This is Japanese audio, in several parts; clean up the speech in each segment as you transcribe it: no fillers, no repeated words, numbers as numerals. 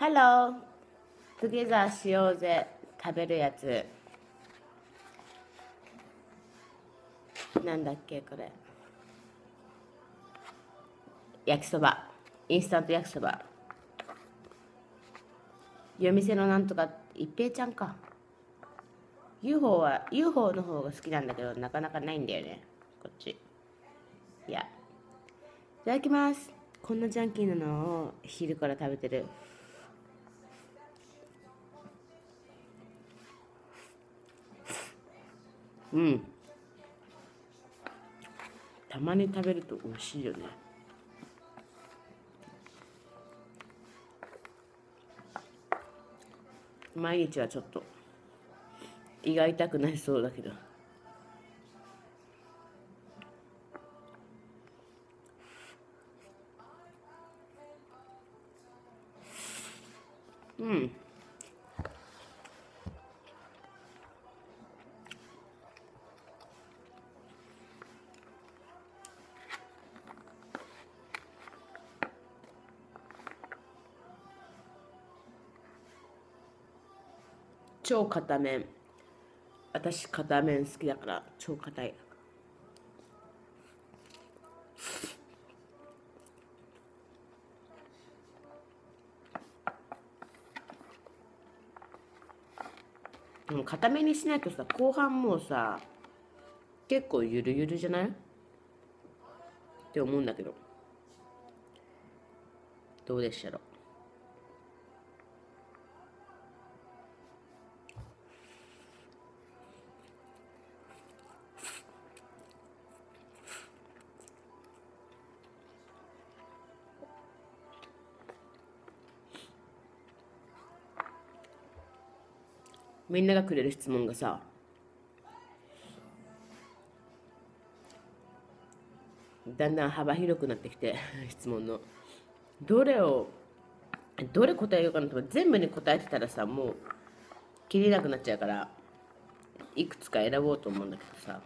ハロー、トゥゲザーしようぜ。食べるやつ。なんだっけ、これ。焼きそば。インスタント焼きそば。夜店のなんとか、一平ちゃんか。UFO の方が好きなんだけど、なかなかないんだよね。こっち。いや。いただきます。こんなジャンキーなのを昼から食べてる。うん。たまに食べると美味しいよね。毎日はちょっと胃が痛くなりそうだけど。うん。超硬麺。私硬麺好きだから超硬い。でも硬めにしないとさ、後半もうさ結構ゆるゆるじゃないって思うんだけど、どうでしたろう。みんながくれる質問がさ、だんだん幅広くなってきて質問のどれ答えようかなと。全部に答えてたらさ、もう切れなくなっちゃうから、いくつか選ぼうと思うんだけどさ、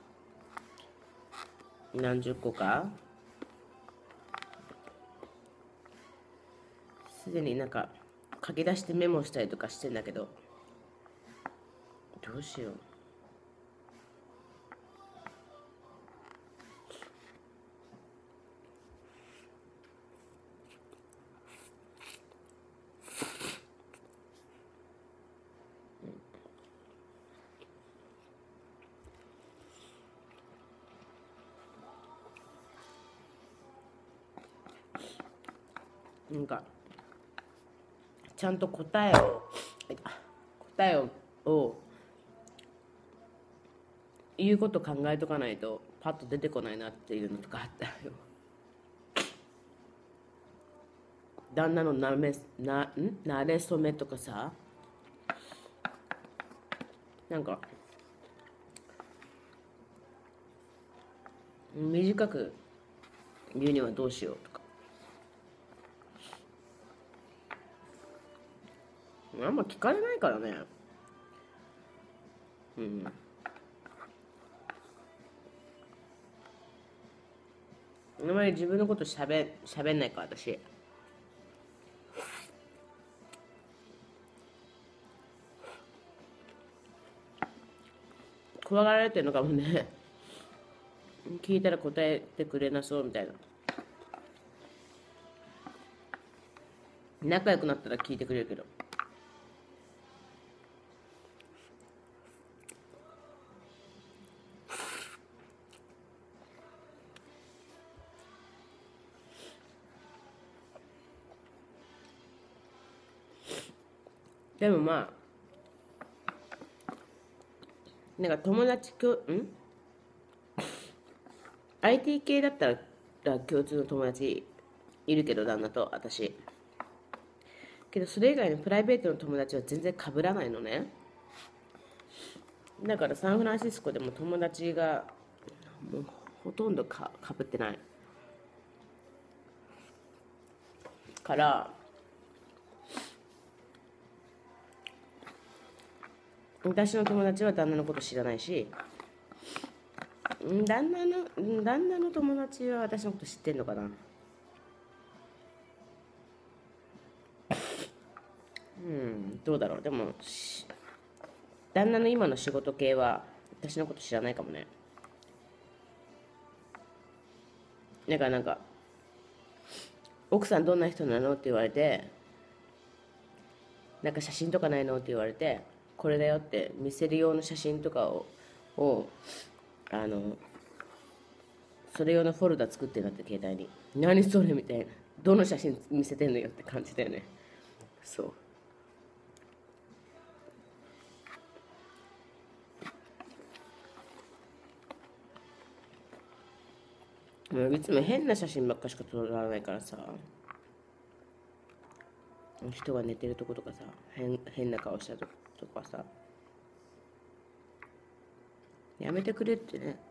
何十個かすでになんか書き出してメモしたりとかしてんだけど、どうしよう。なんかちゃんと答えを言うこと考えとかないとパッと出てこないなっていうのとかあったよ。旦那のなれそめとかさ、なんか短く言うにはどうしようとか、あんま聞かれないからね。うん。あんまり自分のことしゃべんないから私。怖がられてるのかもね。聞いたら答えてくれなそうみたいな。仲良くなったら聞いてくれるけど。でもまあ、なんか友達IT 系だったら共通の友達いるけど、旦那と私。けどそれ以外のプライベートの友達は全然被らないのね。だからサンフランシスコでも友達がもうほとんど被ってないから私の友達は旦那のこと知らないし、旦那の友達は私のこと知ってんのかな。 どうだろう。でも旦那の今の仕事系は私のこと知らないかもね。だからなんか奥さんどんな人なのって言われて、なんか写真とかないのって言われて、これだよって見せる用の写真とかをあのそれ用のフォルダ作ってなって、携帯に何それみたいな、どの写真見せてんのよって感じだよね。そう、もういつも変な写真ばっかしか撮らないからさ、人が寝てるとことかさ、変な顔したとかさ、やめてくれってね。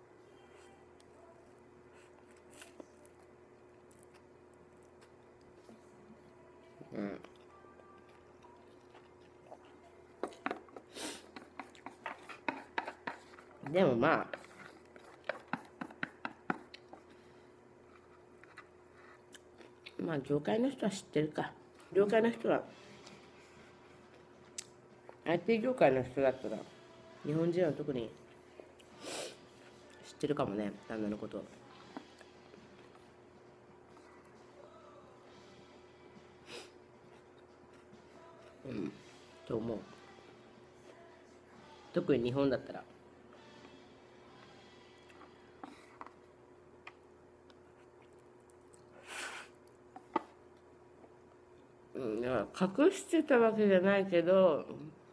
でもまあ業界の人は知ってるか。業界の人は IT 業界の人だったら日本人は特に知ってるかもね、旦那のこと。と思う。特に日本だったら。いや隠してたわけじゃないけど、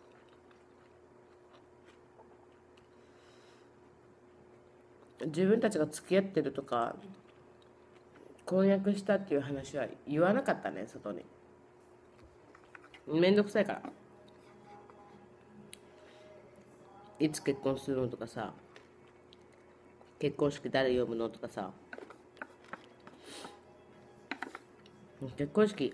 自分たちが付き合ってるとか婚約したっていう話は言わなかったね、外に。めんどくさいから。いつ結婚するのとかさ、結婚式誰呼ぶのとかさ、結婚式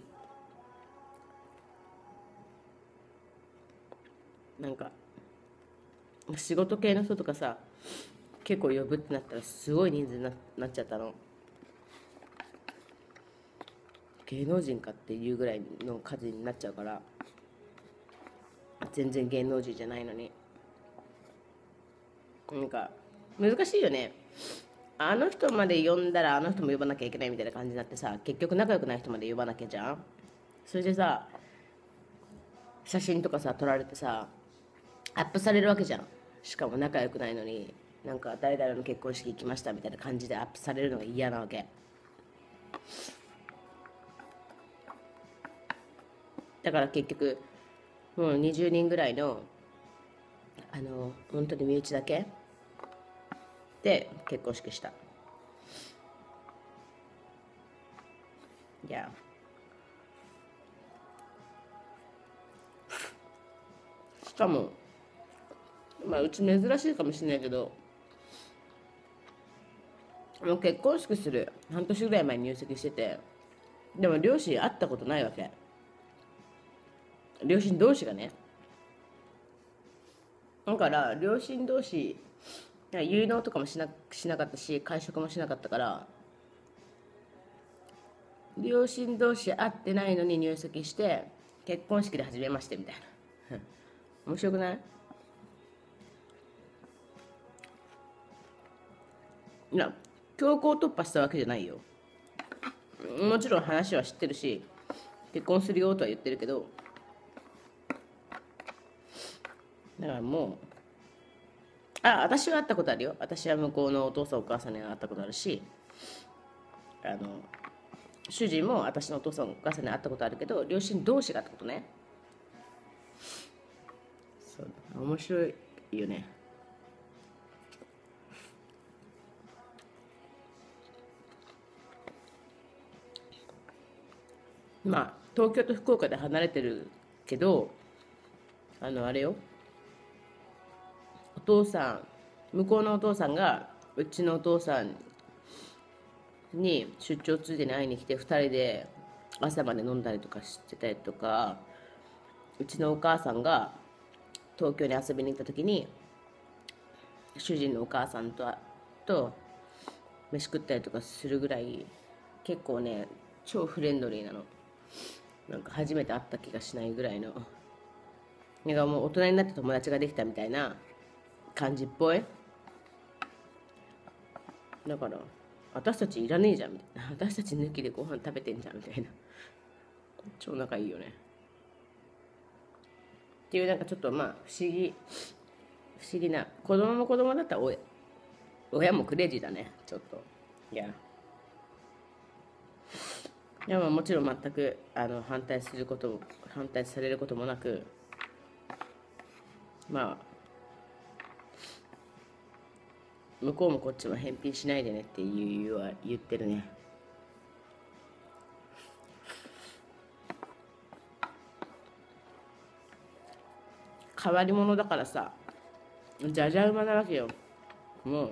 なんか仕事系の人とかさ、結構呼ぶってなったらすごい人数になっちゃったの。芸能人かっていうぐらいの数になっちゃうから、全然芸能人じゃないのに。なんか難しいよね。あの人まで呼んだらあの人も呼ばなきゃいけないみたいな感じになってさ、結局仲良くない人まで呼ばなきゃじゃん。それでさ、写真とかさ撮られてさアップされるわけじゃん。しかも仲良くないのに、なんか誰々の結婚式行きましたみたいな感じでアップされるのが嫌なわけだから。結局もう20人ぐらいの本当に身内だけで結婚式した。いや、しかもうち珍しいかもしれないけど、もう結婚式する半年ぐらい前に入籍してて、でも両親会ったことないわけ。両親同士がね。だから両親同士結納とかもしなかったし、会食もしなかったから、両親同士会ってないのに入籍して結婚式で初めましてみたいな。面白くない？いや、強行突破したわけじゃないよ。もちろん話は知ってるし、結婚するよとは言ってるけど、だからもう、私は会ったことあるよ。私は向こうのお父さんお母さんには会ったことあるし、主人も私のお父さんお母さんに会ったことあるけど、両親同士がってことね。そう面白いよね。東京と福岡で離れてるけど、あれよ、お父さん、向こうのお父さんがうちのお父さんに出張ついでに会いに来て、2人で朝まで飲んだりとかしてたりとか、うちのお母さんが東京に遊びに行った時に主人のお母さんと飯食ったりとかするぐらい、結構ね超フレンドリーなの。なんか初めて会った気がしないぐらいのなんかもう大人になって友達ができたみたいな感じっぽい。だから私たちいらねえじゃんみたいな、私たち抜きでご飯食べてんじゃんみたいな、超仲いいよねっていう、なんかちょっとまあ不思議な、子供も子供だったら親もクレイジーだねちょっと。いやでももちろん全く反対されることもなく、まあ向こうもこっちも返品しないでねって言ってるね。変わり者だからさ、じゃじゃ馬なわけよ。も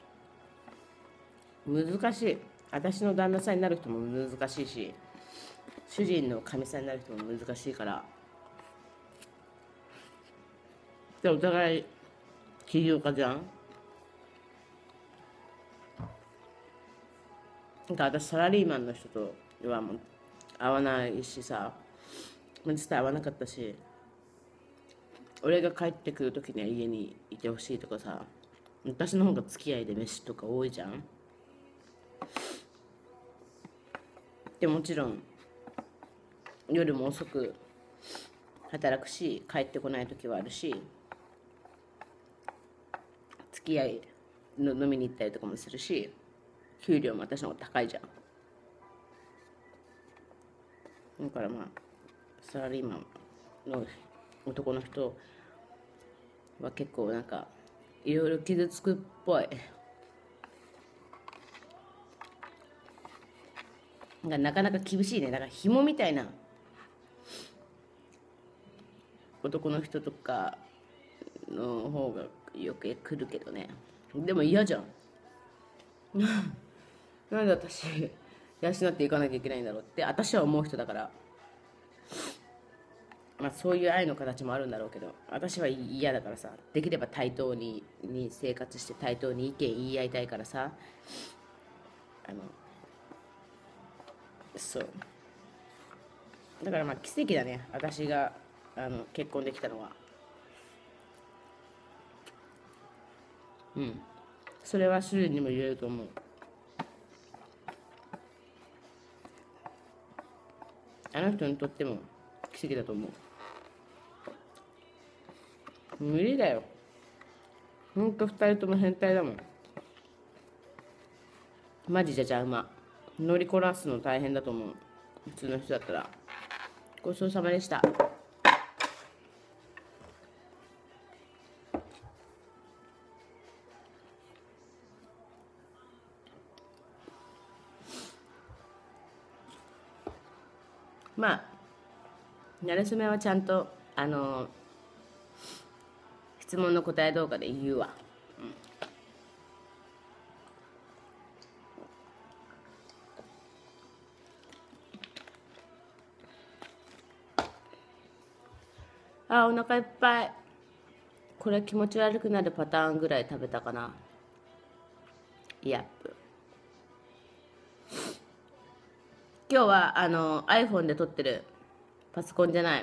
う難しい。私の旦那さんになる人も難しいし、主人のかみさんになる人も難しいから。でお互い起業家じゃん。なんか私サラリーマンの人とはもう会わないしさ、実際会わなかったし、俺が帰ってくる時には家にいてほしいとかさ、私の方が付き合いで飯とか多いじゃん。でもちろん夜も遅く働くし、帰ってこない時はあるし、付き合いの飲みに行ったりとかもするし、給料も私の方が高いじゃん。だからまあサラリーマンの男の人は結構なんかいろいろ傷つくっぽい。なかなか厳しいね。だから紐みたいな男の人とかの方がよく来るけどね。でも嫌じゃん。なんで私養っていかなきゃいけないんだろうって私は思う人だから、まあそういう愛の形もあるんだろうけど、私は嫌だからさ、できれば対等に生活して対等に意見言い合いたいからさ、そうだからまあ奇跡だね、私が結婚できたのは。それは主人にも言えると思う。あの人にとっても奇跡だと思う。無理だよ、ほんと2人とも変態だもん。マジじゃじゃ馬乗りこなすの大変だと思う、普通の人だったら。ごちそうさまでした。まあなれそめはちゃんと質問の答え動画で言うわ。お腹いっぱい。これ気持ち悪くなるパターンぐらい食べたかな。やっぷ。今日はiPhone で撮ってる。パソコンじゃない。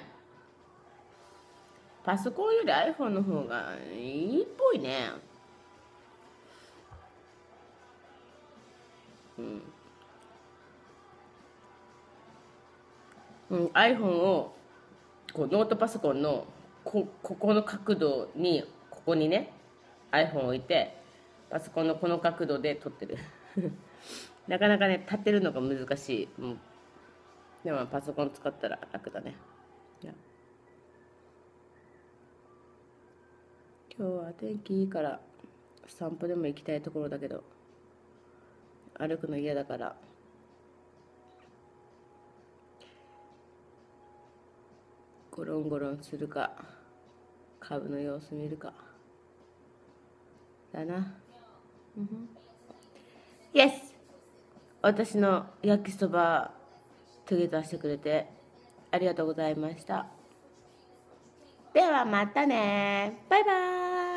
パソコンより iPhone の方がいいっぽいね。iPhone をこうノートパソコンのここの角度に、ここにね iPhone を置いて、パソコンのこの角度で撮ってるなかなかね立てるのが難しい。でもパソコン使ったら楽だね。今日は天気いいから散歩でも行きたいところだけど、歩くの嫌だからゴロンゴロンするか株の様子見るかだな。イエス、私の焼きそばトゥゲザーしてくれてありがとうございました。ではまたね、バイバーイ。